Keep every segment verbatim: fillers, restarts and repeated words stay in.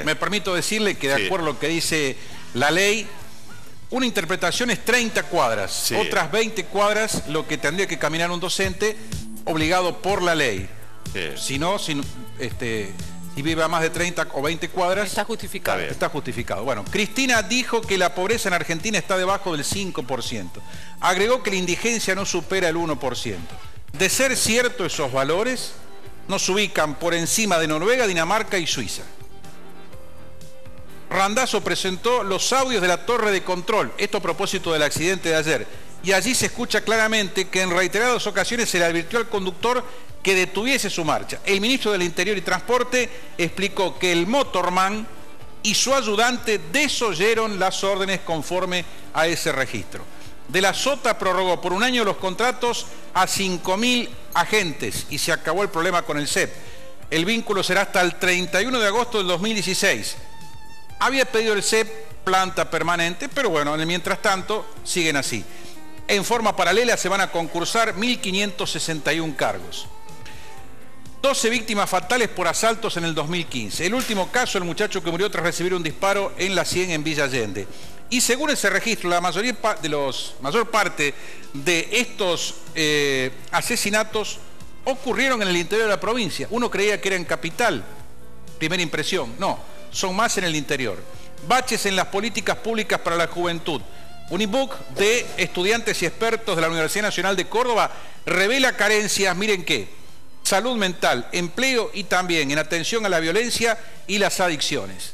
me permito decirle que de sí. acuerdo a lo que dice la ley, una interpretación es treinta cuadras, sí. otras veinte cuadras lo que tendría que caminar un docente obligado por la ley. Sí. Si no, si, este, si vive a más de treinta o veinte cuadras... Está justificado. Está, está justificado. Bueno, Cristina dijo que la pobreza en Argentina está debajo del cinco por ciento. Agregó que la indigencia no supera el uno por ciento. De ser cierto esos valores, nos ubican por encima de Noruega, Dinamarca y Suiza. Randazzo presentó los audios de la torre de control, esto a propósito del accidente de ayer, y allí se escucha claramente que en reiteradas ocasiones se le advirtió al conductor que detuviese su marcha. El ministro del Interior y Transporte explicó que el motorman y su ayudante desoyeron las órdenes conforme a ese registro. De la Sota prorrogó por un año los contratos a cinco mil agentes y se acabó el problema con el C E P. El vínculo será hasta el treinta y uno de agosto del dos mil dieciséis. Había pedido el C E P planta permanente, pero bueno, en el mientras tanto siguen así. En forma paralela se van a concursar mil quinientos sesenta y uno cargos. doce víctimas fatales por asaltos en el dos mil quince. El último caso, el muchacho que murió tras recibir un disparo en la cien en Villa Allende. Y según ese registro, la mayoría de los, mayor parte de estos eh, asesinatos ocurrieron en el interior de la provincia. Uno creía que era en capital, primera impresión. No, son más en el interior. Baches en las políticas públicas para la juventud. Un ebook de estudiantes y expertos de la Universidad Nacional de Córdoba revela carencias, miren qué, salud mental, empleo y también en atención a la violencia y las adicciones.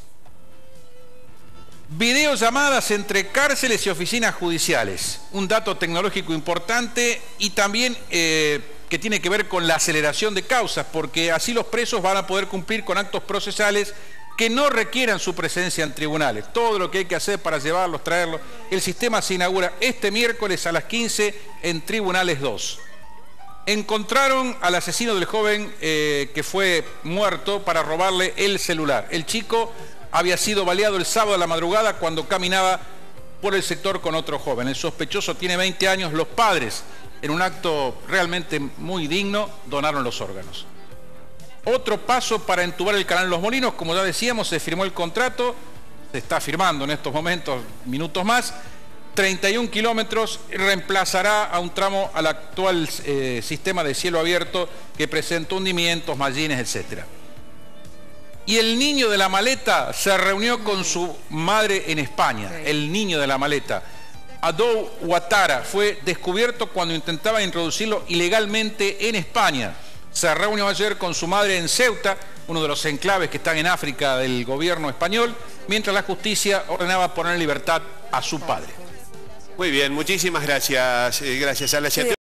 Videollamadas entre cárceles y oficinas judiciales, un dato tecnológico importante y también eh, que tiene que ver con la aceleración de causas, porque así los presos van a poder cumplir con actos procesales que no requieran su presencia en tribunales. Todo lo que hay que hacer para llevarlos, traerlos. El sistema se inaugura este miércoles a las quince en Tribunales dos. Encontraron al asesino del joven eh, que fue muerto para robarle el celular. El chico había sido baleado el sábado a la madrugada cuando caminaba por el sector con otro joven. El sospechoso tiene veinte años. Los padres, en un acto realmente muy digno, donaron los órganos. Otro paso para entubar el canal Los Molinos, como ya decíamos, se firmó el contrato, se está firmando en estos momentos, minutos más, treinta y un kilómetros, reemplazará a un tramo al actual eh, sistema de cielo abierto que presentó hundimientos, mallines, etcétera. Y el niño de la maleta se reunió con su madre en España, el niño de la maleta. Adou Ouattara fue descubierto cuando intentaba introducirlo ilegalmente en España. Se reunió ayer con su madre en Ceuta, uno de los enclaves que están en África del gobierno español, mientras la justicia ordenaba poner en libertad a su padre. Muy bien, muchísimas gracias. Gracias a la